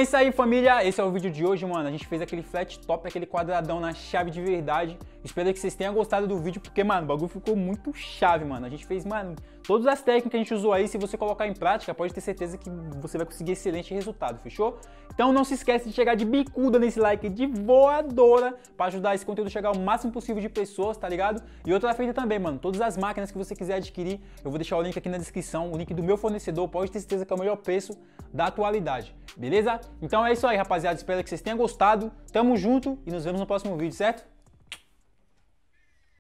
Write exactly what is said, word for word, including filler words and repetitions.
é isso aí, família. Esse é o vídeo de hoje, mano. A gente fez aquele flat top, aquele quadradão na chave de verdade. Espero que vocês tenham gostado do vídeo, porque, mano, o bagulho ficou muito chave, mano. A gente fez, mano, todas as técnicas que a gente usou aí. Se você colocar em prática, pode ter certeza que você vai conseguir excelente resultado, fechou? Então não se esquece de chegar de bicuda nesse like de voadora pra ajudar esse conteúdo a chegar ao máximo possível de pessoas, tá ligado? E outra feita também, mano. Todas as máquinas que você quiser adquirir, eu vou deixar o link aqui na descrição, o link do meu fornecedor. Pode ter certeza que é o melhor preço da atualidade, beleza? Então é isso aí, rapaziada. Espero que vocês tenham gostado. Tamo junto e nos vemos no próximo vídeo, certo?